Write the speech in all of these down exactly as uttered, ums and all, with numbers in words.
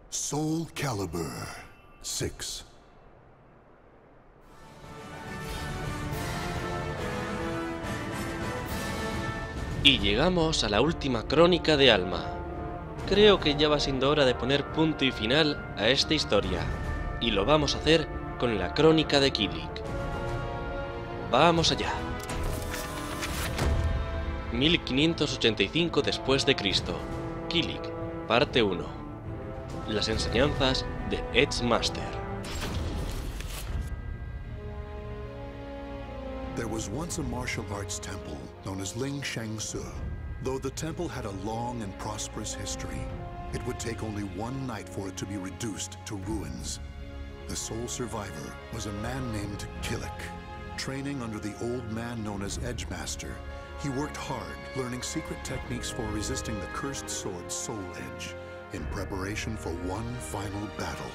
Soul Calibur six. Y llegamos a la última crónica de Alma. Creo que ya va siendo hora de poner punto y final a esta historia, y lo vamos a hacer con la crónica de Kilik. Vamos allá. mil quinientos ochenta y cinco después de Cristo. Kilik, parte uno. Las enseñanzas de Edge Master. There was once a martial arts temple known as Ling Shangsu. Though the temple had a long and prosperous history, it would take only one night for it to be reduced to ruins. The sole survivor was a man named Kilik. Training under the old man known as Edge Master, he worked hard, learning secret techniques for resisting the cursed sword Soul Edge, in preparation for one final battle.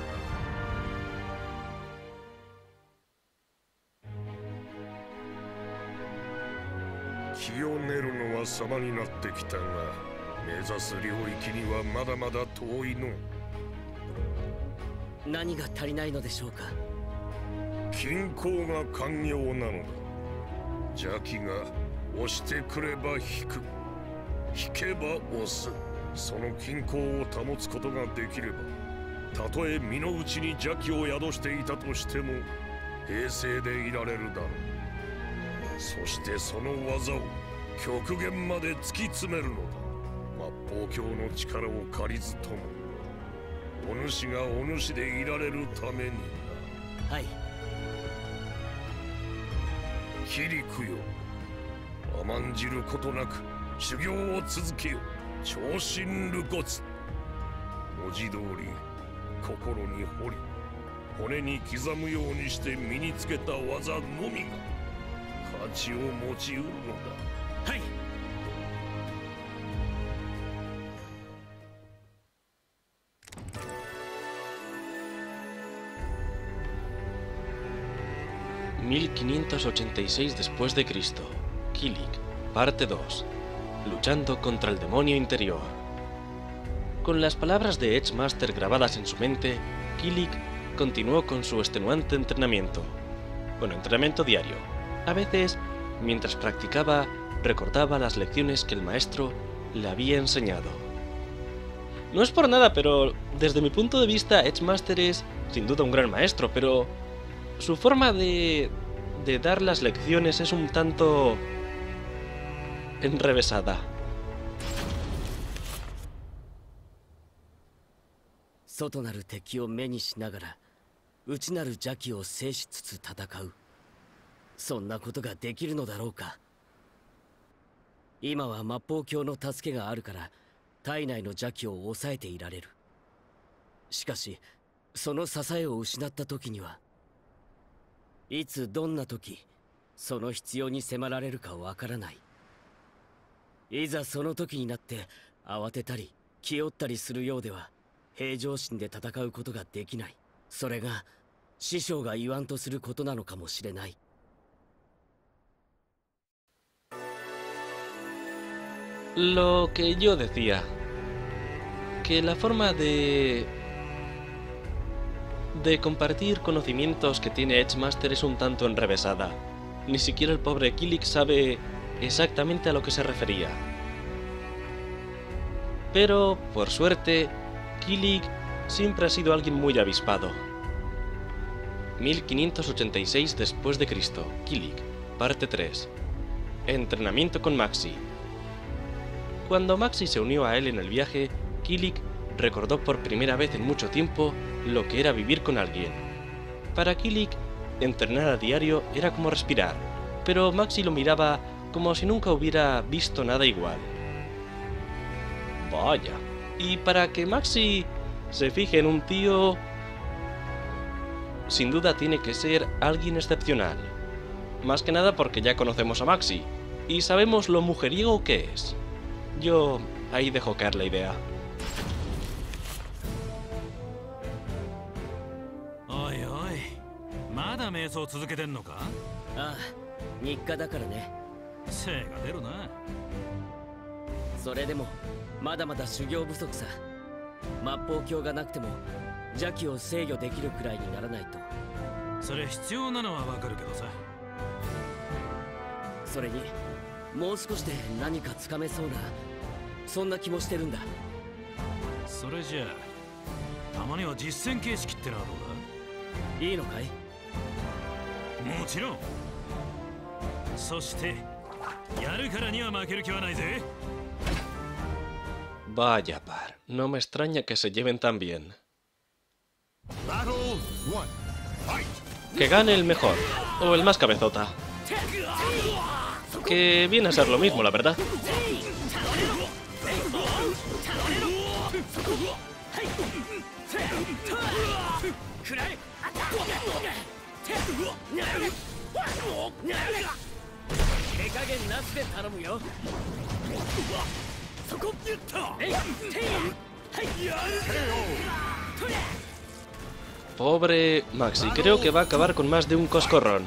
mil quinientos ochenta y seis después de Cristo. Kilik, parte dos. Luchando contra el demonio interior. Con las palabras de Edge Master grabadas en su mente, Kilik continuó con su extenuante entrenamiento. Bueno, entrenamiento diario. A veces, mientras practicaba, recordaba las lecciones que el maestro le había enseñado. No es por nada, pero desde mi punto de vista, Edge Master es sin duda un gran maestro, pero su forma de, de dar las lecciones es un tanto enrevesada. Lo que yo decía, que la forma de de compartir conocimientos que tiene Edge Master es un tanto enrevesada. Ni siquiera el pobre Kilik sabe exactamente a lo que se refería. Pero, por suerte, Kilik siempre ha sido alguien muy avispado. mil quinientos ochenta y seis después de Cristo. Kilik, parte tres. Entrenamiento con Maxi. Cuando Maxi se unió a él en el viaje, Kilik recordó por primera vez en mucho tiempo lo que era vivir con alguien. Para Kilik, entrenar a diario era como respirar, pero Maxi lo miraba como si nunca hubiera visto nada igual. Vaya, y para que Maxi se fije en un tío, sin duda tiene que ser alguien excepcional. Más que nada porque ya conocemos a Maxi, y sabemos lo mujeriego que es. Yo ahí dejo caer la idea. Oi, oi. ¿Mada meso tsuzuketeru no ka? Ah, nikka dakara ne. Sei ga deru na. それでもまだまだ修行不足さ。 末法鏡がなくても邪気を制御できるくらいにならないと。 それ必要なのはわかるけどさ。 それにもう少しで何かつかめそうな、そんな気もしてるんだ。 それじゃあたまには実践形式ってのはどうだ？ いいのかい？ もちろん。そしてやるからには負ける気はないぜ。 Vaya par, no me extraña que se lleven tan bien. Que gane el mejor, o el más cabezota. Que viene a ser lo mismo, la verdad. Pobre Maxi, creo que va a acabar con más de un coscorrón.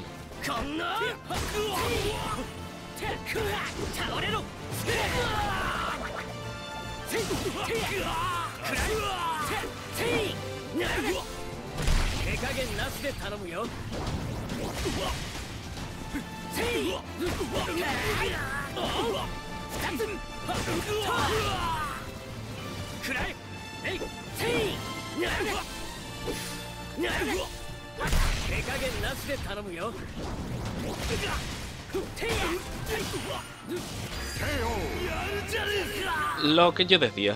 Lo que yo decía.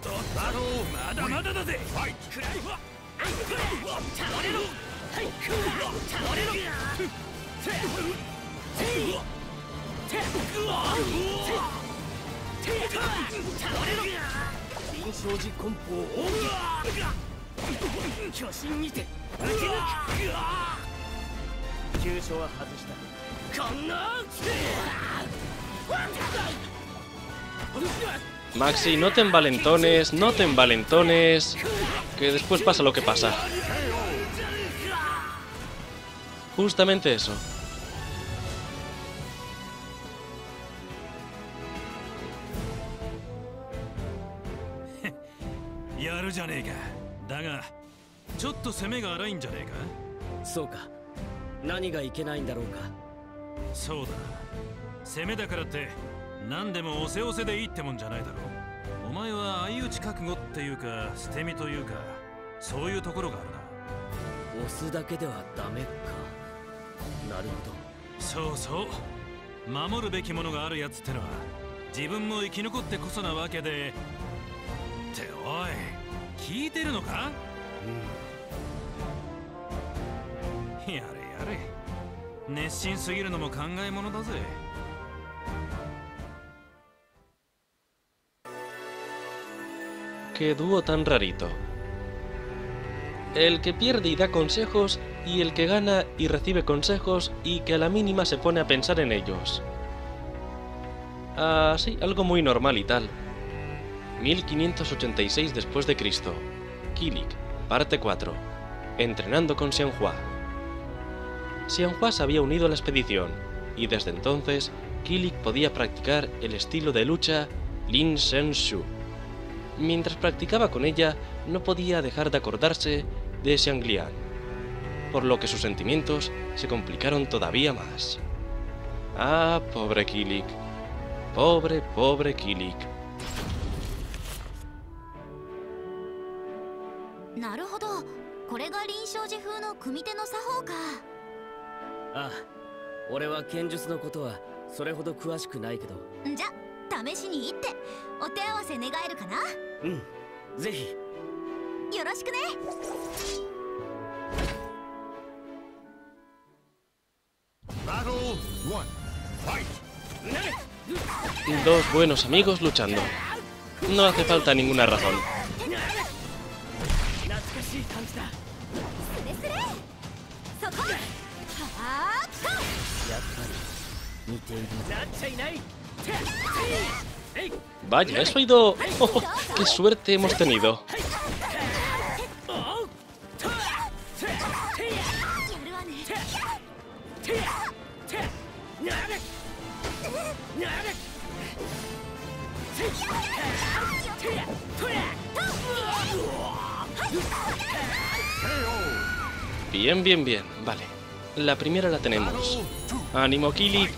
Maxi, no te envalentones, no te envalentones, que después pasa lo que pasa. Justamente eso. Yaじゃねえか。だがちょっと攻めが荒いんじゃねえか。 そうか。何がいけないんだろうか。 そうだ。攻めだからって何でも押せ押せでいいってもんじゃないだろう。お前は相打ち覚悟っていうか捨て身というかそういうところがあるな。 押すだけではダメか。なるほど。 そうそう。守るべきものがあるやつってのは自分も生き残ってこそなわけで。っておい、聞いてるのか？うん。やれやれ。熱心すぎるのも考えものだぜ。 Qué dúo tan rarito. El que pierde y da consejos, y el que gana y recibe consejos y que a la mínima se pone a pensar en ellos. Ah, sí, algo muy normal y tal. mil quinientos ochenta y seis después de Cristo. Kilik, parte cuatro. Entrenando con Xianhua. Xianhua se había unido a la expedición, y desde entonces Kilik podía practicar el estilo de lucha Lin Shen Shu. Mientras practicaba con ella, no podía dejar de acordarse de Xianglian, por lo que sus sentimientos se complicaron todavía más. Ah, pobre Kilik. Pobre, pobre Kilik. なるほど、これが臨床寺風の組手の作法か。 ああ、俺は剣術のことはそれほど詳しくないけど。 じゃ、試しに行ってお手合わせ願えるかな。 うん、ぜひ。 よろしくね。 Dos buenos amigos luchando. No hace falta ninguna razón. Vaya, eso ha ido... Oh, ¡qué suerte hemos tenido! Bien, bien, bien. Vale. La primera la tenemos. ¡Ánimo, Kilik!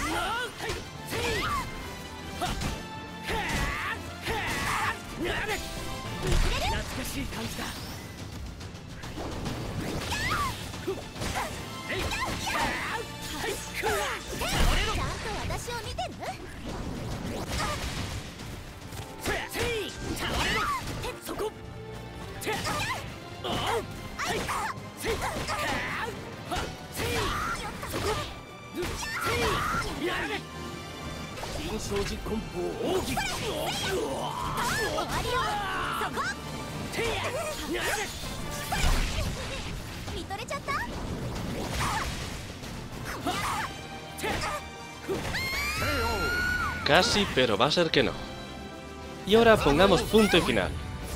Casi, pero va a ser que no. Y ahora pongamos punto y final.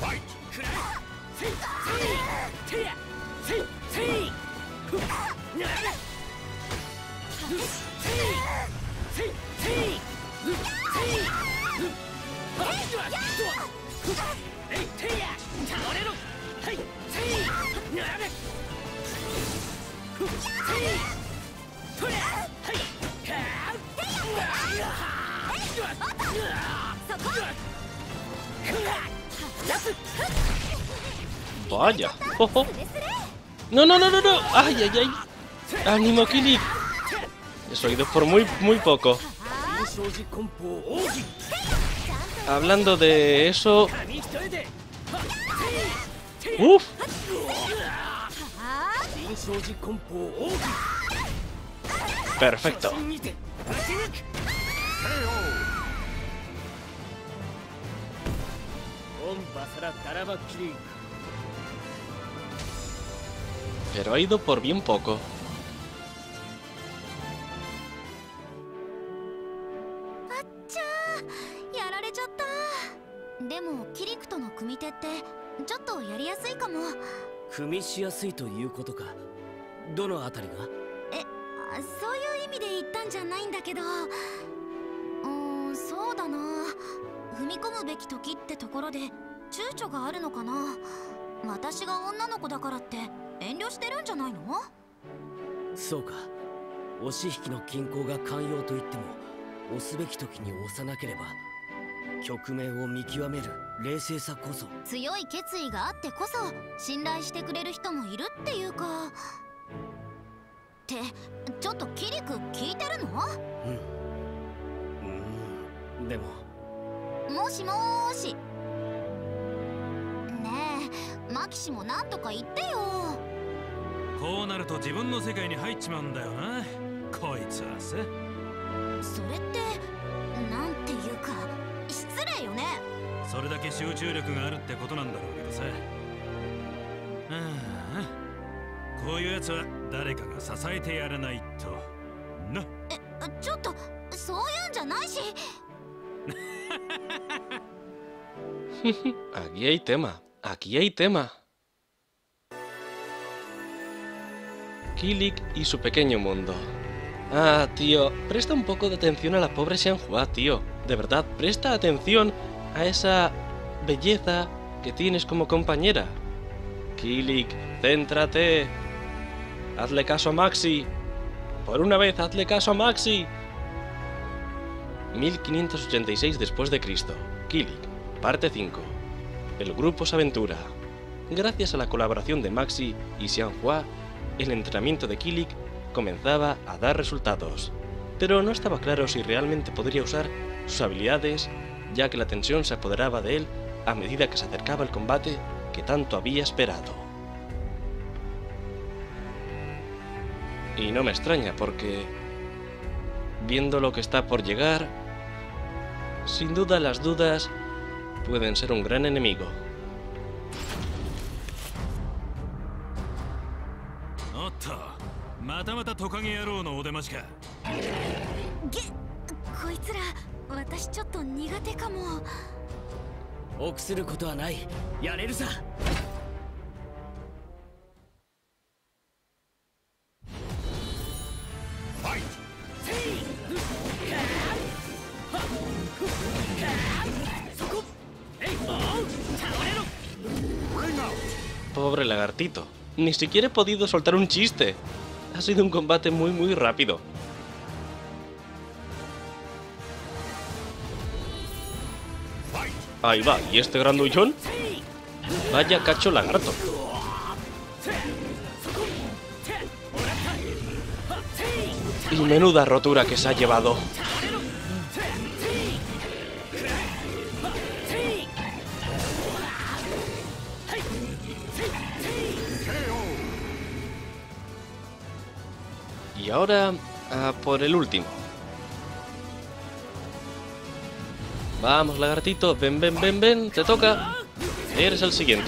Vaya. Oh, oh. No, no, no, no, no. Ay, ay, ay. Ánimo, Kilik. Eso ha ido por muy, muy poco. Hablando de eso... Uf. Perfecto. Pero ha ido por bien poco. Aquí hay tema, aquí hay tema. Kilik y su pequeño mundo. Ah, tío, presta un poco de atención a la pobre Xianhua, tío. De verdad, presta atención a esa belleza que tienes como compañera. Kilik, céntrate. Hazle caso a Maxi. Por una vez, hazle caso a Maxi. mil quinientos ochenta y seis después de Cristo. Kilik, parte cinco. El grupo se aventura. Gracias a la colaboración de Maxi y Xianhua, el entrenamiento de Kilik comenzaba a dar resultados, pero no estaba claro si realmente podría usar sus habilidades, ya que la tensión se apoderaba de él a medida que se acercaba el combate que tanto había esperado. Y no me extraña porque, viendo lo que está por llegar, sin duda las dudas pueden ser un gran enemigo. Pobre lagartito. Ni siquiera he podido soltar un chiste. Ha sido un combate muy muy rápido. Ahí va, ¿y este grandullón? Vaya cacho lagarto. Y menuda rotura que se ha llevado. Y ahora, a por el último. Vamos, lagartito, ven, ven, ven, ven, te toca. Eres el siguiente.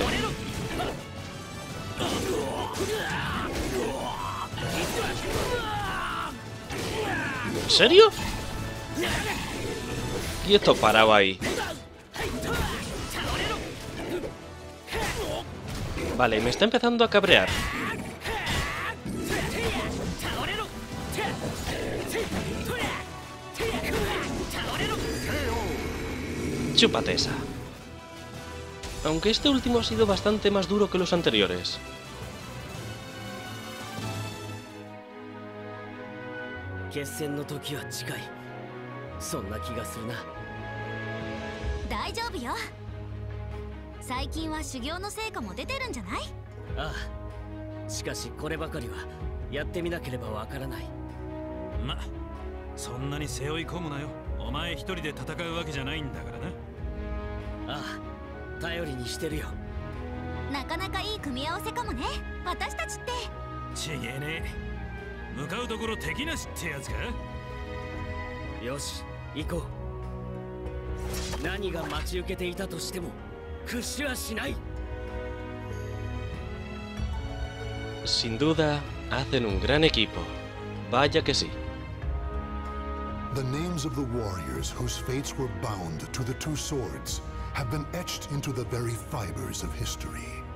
¿En serio? Y esto paraba ahí. Vale, me está empezando a cabrear. Chúpate esa. Aunque este último ha sido bastante más duro que los anteriores. Ma, そんなに背負い込むなよ。お前一人で戦うわけじゃないんだからな。 ああ、頼りにしてるよ。 なかなかいい組み合わせかもね、私たちって。 ちげえね。向かうところ敵なしってやつか。 よし、行こう。何が待ち受けていたとしても屈しはしない。 Sin duda, hacen un gran equipo. Vaya que sí. The names of the warriors whose fates were bound to the two swords have been etched into the very fibers of history.